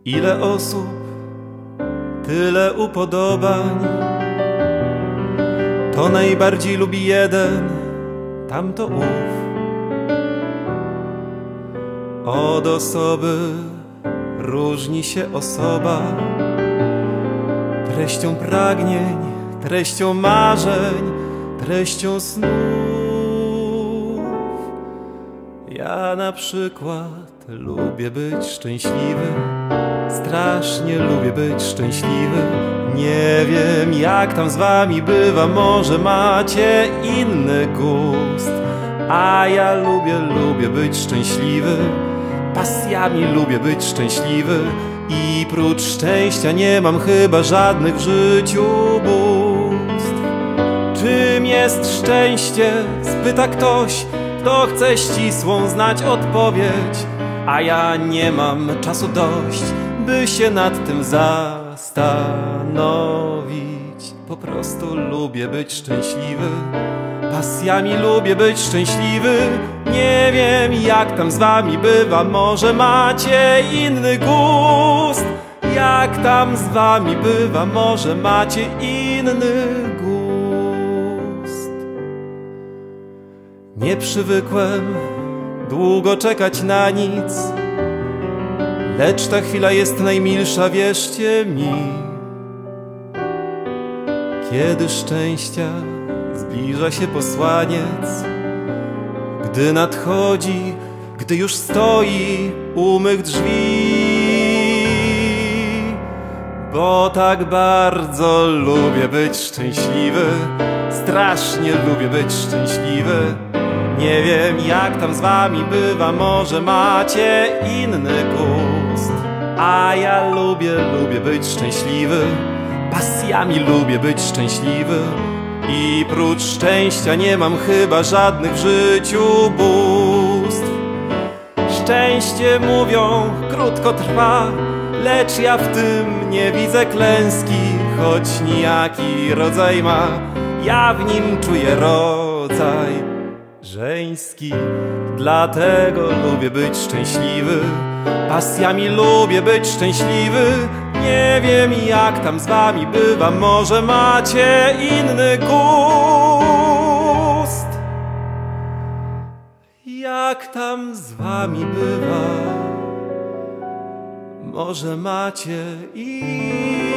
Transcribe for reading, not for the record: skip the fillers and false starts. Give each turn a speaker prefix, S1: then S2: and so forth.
S1: Ile osób, tyle upodobań. To najbardziej lubi jeden, tamto ów. Od osoby różni się osoba, treścią pragnień, treścią marzeń, treścią snów. Ja na przykład lubię być szczęśliwy, strasznie lubię być szczęśliwy. Nie wiem jak tam z wami bywa, może macie inny gust, a ja lubię być szczęśliwy. Pasjami lubię być szczęśliwy i prócz szczęścia nie mam chyba żadnych w życiu bóstw. Czym jest szczęście? Spyta ktoś, kto chce ścisłą znać odpowiedź, a ja nie mam czasu dość, by się nad tym zastanowić. Po prostu lubię być szczęśliwy, pasjami lubię być szczęśliwy. Nie wiem jak tam z wami bywa, może macie inny gust. Jak tam z wami bywa, może macie inny gust. Nie przywykłem długo czekać na nic, lecz ta chwila jest najmilsza, wierzcie mi. Kiedy szczęścia zbliża się posłaniec, gdy nadchodzi, gdy już stoi u mych drzwi. Bo tak bardzo lubię być szczęśliwy, strasznie lubię być szczęśliwy. Nie wiem jak tam z wami bywa, może macie inny gust, a ja lubię być szczęśliwy. Pasjami lubię być szczęśliwy i prócz szczęścia nie mam chyba żadnych w życiu bóstw. Szczęście mówią krótko trwa, lecz ja w tym nie widzę klęski. Choć nijaki rodzaj ma, ja w nim czuję rodzaj żeński. Dlatego lubię być szczęśliwy, pasjami lubię być szczęśliwy. Nie wiem jak tam z wami bywa, może macie inny gust. Jak tam z wami bywa, może macie inny